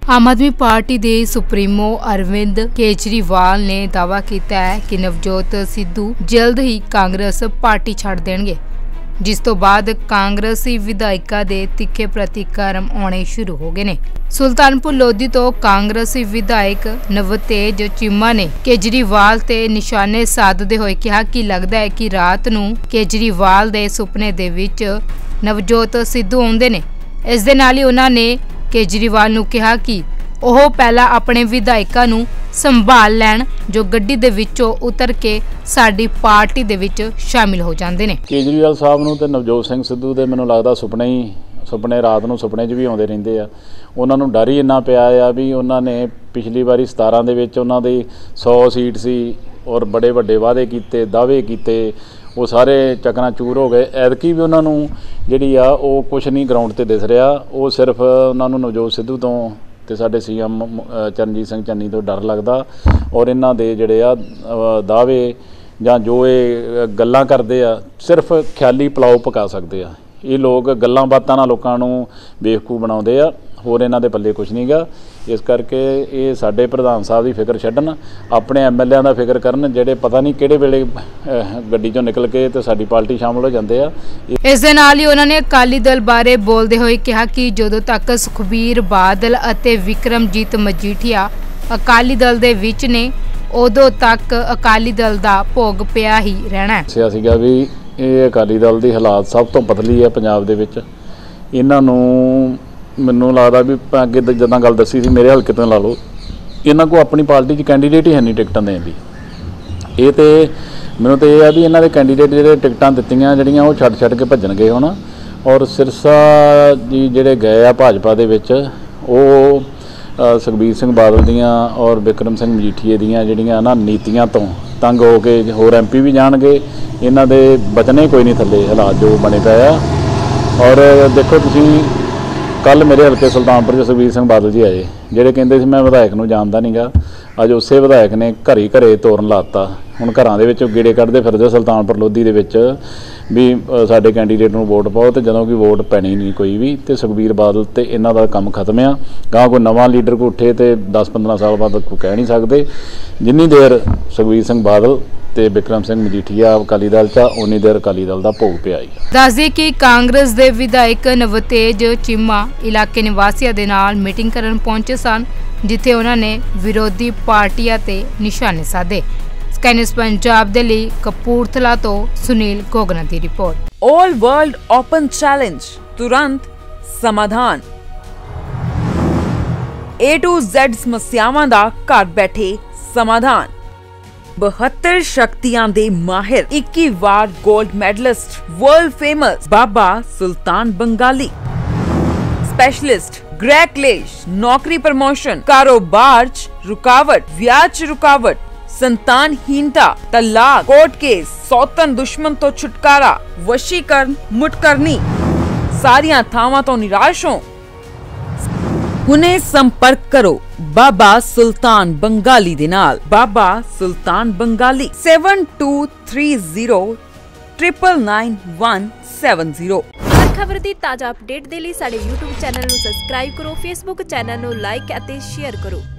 आम आदमी पार्टी के सुप्रीमो अरविंद केजरीवाल ने दावा किया है कि नवजोत सिद्धू जल्द ही कांग्रेस पार्टी छड़ देंगे, जिस तो बाद कांग्रेसी विधायकों के तिखे प्रतिक्रम आने शुरू हो गए ने। सुल्तानपुर लोधी तो कांग्रेसी विधायक नवतेज चीमा ने केजरीवाल ते निशाने साधते हुए कहा कि लगता है कि रात नूं केजरीवाल दे सुपने दे विच नवजोत सिद्धू आउंदे ने। इस दे नाल ही उन्हां ने केजरीवाल नूं कहा कि ओह पहला अपने विधायकों नूं संभाल लैण जो गड्डी दे विचों उतर के साडी पार्टी दे विच शामिल हो जांदे ने। केजरीवाल साहब नूं ते नवजोत सिंह सिद्धू दे मैनूं लगदा सुपने रात नूं सुपने 'च भी आउंदे रहिंदे आ। उन्हां नूं डर ही इन्ना पिया आ भी उन्हां ने पिछली वारी 17 दे विच उन्हां दी 100 सीट सी और बड़े वड्डे वादे कीते दावे कीते, वो सारे चकनाचूर हो गए। ऐतकी भी उन्हां नूं जिहड़ी आ ओह कुछ नहीं ग्राउंड ते दिस रिहा, वो सिर्फ उन्हां नूं नवजोत सिद्धू तो ते साडे सीएम चरणजीत सिंह चन्नी तो डर लगदा और इन्हां दे जिहड़े आ दावे जां जो ये गल्लां करदे आ सिर्फ ख्याली पुलाव पका सकदे आ। ये लोग गल्लां बातां नाल लोकां नूं बेवकूफ बनाउंदे आ, होर इन्हां दे पल्ले कुछ नहीं गा। इस करके ये साडे प्रधान साहब की फिक्र छड्डन, अपने MLA का फिक्र करन जिहड़े पता नहीं किहड़े वेले गड्डी चों निकल के ते साडी पार्टी शामिल हो जांदे आ। इस दे नाल ही उन्होंने अकाली दल बारे बोलते हुए कहा कि जदों तक सुखबीर बादल अते विक्रमजीत मजीठिया अकाली दल दे विच ने उदों तक अकाली दल दा भोग पिया ही रहना है। दस्सिया सीगा भी ये अकाली दल दी हालात सब तो पतली है पंजाब दे विच। इन्हां नूं मैनूं लगदा भी अगे जिद्दां गल दस्सी सी मेरे हल्के तो ला लो, इन्हां को अपनी पार्टी च कैंडीडेट ही है नहीं टिकटां देण दी। ये तो मैनूं तो यह है भी इन्हां दे कैंडीडेट जिहड़े टिकटां दित्तियां जिहड़ियां ओह छड्ड के भज्जणगे हुण। और सिरसा जी जिहड़े गए आ भाजपा दे विच ओह सुखबीर सिंह बादल दियां और विक्रम सिंह मजीठीए दियां जिहड़ियां ना नीतियां तो तंग हो के होर MP भी जाणगे, इन्हां दे बचने कोई नहीं थल्ले हालात जो बने पे आ। और देखो तुसीं कल मेरे हल्के सुल्तानपुर च सुखबीर सिंह बादल जी आए ਜਿਹੜੇ ਕਹਿੰਦੇ ਸੀ मैं विधायक ਨੂੰ ਜਾਣਦਾ नहीं गा, अज उसे विधायक ने घरे ਤੋਰਨ ਲਾਤਾ। ਹੁਣ ਘਰਾਂ ਦੇ ਵਿੱਚ ਗੇੜੇ ਕੱਢਦੇ ਫਿਰਦੇ ਸੁਲਤਾਨਪੁਰ ਲੋਧੀ ਦੇ ਵਿੱਚ ਵੀ ਸਾਡੇ ਕੈਂਡੀਡੇਟ ਨੂੰ ਵੋਟ ਪਾਓ, ਤੇ ਜਦੋਂ ਕਿ ਵੋਟ ਪੈਣੀ ਨਹੀਂ ਕੋਈ ਵੀ, ਤੇ ਸੁਖਬੀਰ ਬਾਦਲ ਤੇ ਇਹਨਾਂ ਦਾ ਕੰਮ ਖਤਮ ਆ। ਗਾਂ ਕੋਈ ਨਵਾਂ ਲੀਡਰ ਕੋ ਉੱਠੇ ਤੇ 10-15 ਸਾਲ ਬਾਅਦ ਕੋਈ ਕਹਿ ਨਹੀਂ ਸਕਦੇ। ਜਿੰਨੀ ਦੇਰ ਸੁਖਬੀਰ ਸਿੰਘ ਬਾਦਲ ਤੇ ਵਿਕਰਮ ਸਿੰਘ ਮਜੀਠੀਆ ਅਕਾਲੀ ਦਲ 'ਚ ਉਨੀ ਦੇਰ ਅਕਾਲੀ ਦਲ ਦਾ ਭੋਗ ਪਿਆ। ਦੱਸ ਦਈਏ ਕਿ ਕਾਂਗਰਸ ਦੇ ਵਿਧਾਇਕ ਨਵਤੇਜ ਚੀਮਾ ਇਲਾਕੇ ਨਿਵਾਸੀਆਂ ਦੇ ਨਾਲ ਮੀਟਿੰਗ ਕਰਨ ਪਹੁੰਚੇ ਸਨ, ਜਿੱਥੇ ਉਹਨਾਂ ਨੇ ਵਿਰੋਧੀ ਪਾਰਟੀਆਂ ਤੇ ਨਿਸ਼ਾਨੇ ਸਾਧੇ। ਸਕਾਈ ਨਿਊਜ਼ ਪੰਜਾਬ ਦੇ ਲਈ ਕਪੂਰਥਲਾ ਤੋਂ ਸੁਨੀਲ ਗੋਗਨਾ ਦੀ report. All world open challenge, तुरंत समाधान। A to Z समस्यावां दा घर बैठे समाधान। 72 शक्तियां दे माहिर, 21 वार gold medalist, world famous Baba Sultan Bengali, specialist ग्रह क्लेश, नौकरी प्रमोशन, कारोबार च रुकावट, ब्याज च रुकावट, संतानहीनता, तलाक, कोर्ट केस, सौतन दुश्मन तो छुटकारा, वशीकरण, मुटकरनी, सारियां थावां तो निराश हो। हुणे संपर्क करो बाबा सुल्तान बंगाली दे नाल। बाबा सुल्तान बंगाली 7230999170। हर खबर दी ताजा अपडेट दे लई साडे YouTube चैनल नूं सबसक्राइब करो, Facebook चैनल नूं लाइक अते शेयर करो।